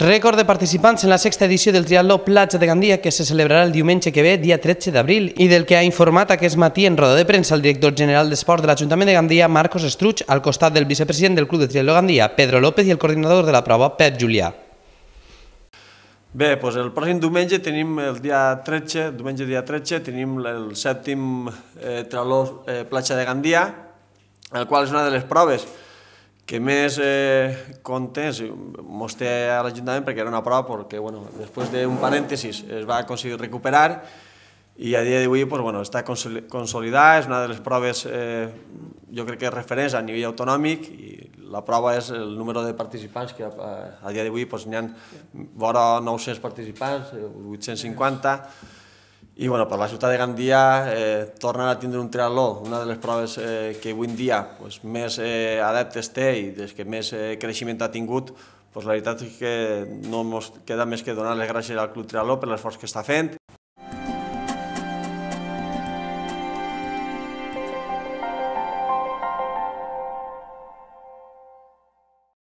Rècord de participants en la sexta edició del Triatló Platja de Gandia que se celebrarà el diumenge que ve, dia 13 d'abril, i del que ha informat aquest matí en roda de premsa el director general d'Esports de l'Ajuntament de Gandia, Marcos Estruch, al costat del vicepresident del Club de Triatló Gandia, Pedro López, i el coordinador de la prova, Pep Julià. Bé, doncs el pròxim diumenge tenim el dia 13, diumenge dia 13, tenim el sèptim Triatló Platja de Gandia, el qual és una de les proves que més contents mos té a l'Ajuntament, perquè era una prova que després d'un parèntesis es va aconseguir recuperar i a dia d'avui està consolidada, és una de les proves jo crec que referents a nivell autonòmic i la prova és el número de participants, que a dia d'avui n'hi ha vora 900 participants, 850, i per la ciutat de Gandia tornen a tindre un triatló, una de les proves que avui en dia més adeptes té i des que més creixement ha tingut. La veritat és que no ens queda més que donar les gràcies al Club Triatló per l'esforç que està fent.